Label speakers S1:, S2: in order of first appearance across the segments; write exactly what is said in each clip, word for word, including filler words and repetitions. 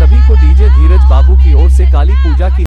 S1: सभी को डीजे धीरज बाबू की ओर से काली पूजा की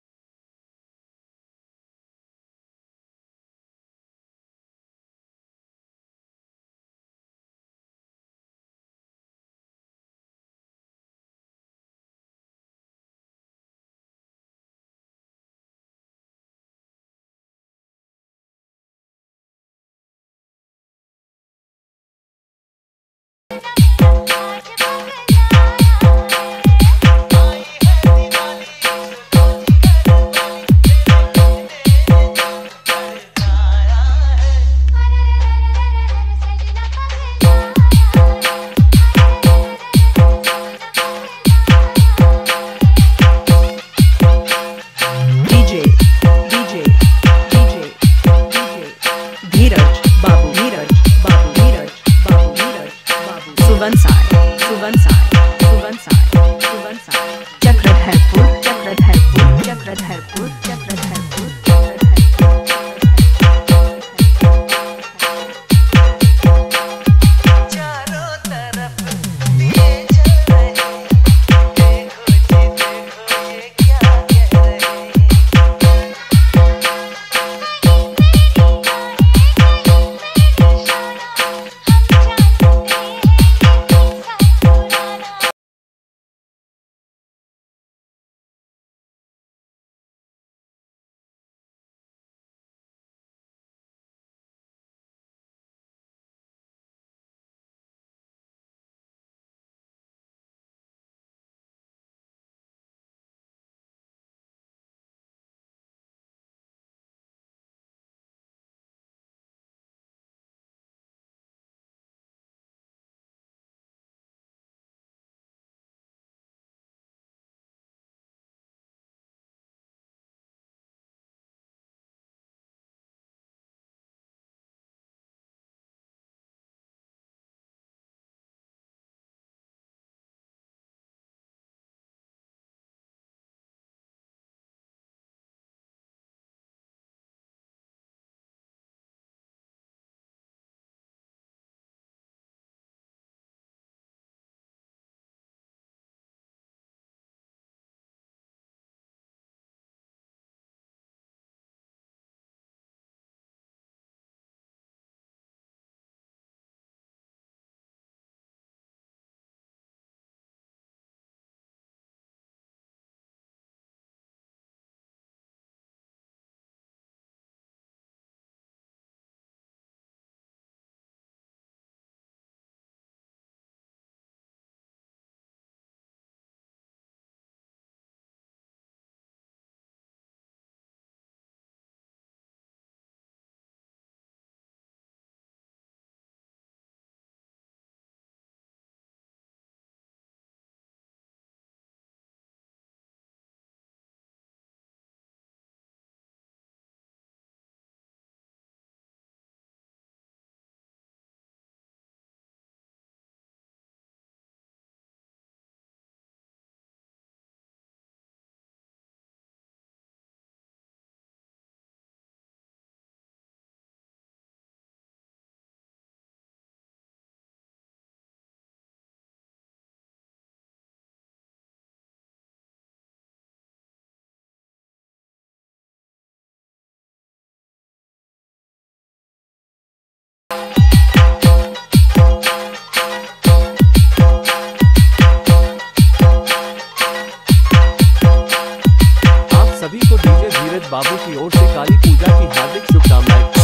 S2: धीरज बाबू धीरज बाबू धीरज बाबू धीरज बाबू सुबनसाय सुबनसाय सुबनसाय सुबनसाय चक्रधरपुर चक्रधरपुर चक्रधरपुर चक्रधरपुर
S3: चारों तरफ दिए जल रहे, देखो जी देखो ये क्या कह रहे।
S1: सभी को डीजे धीरज बाबू की ओर से काली पूजा की हार्दिक शुभकामनाएं।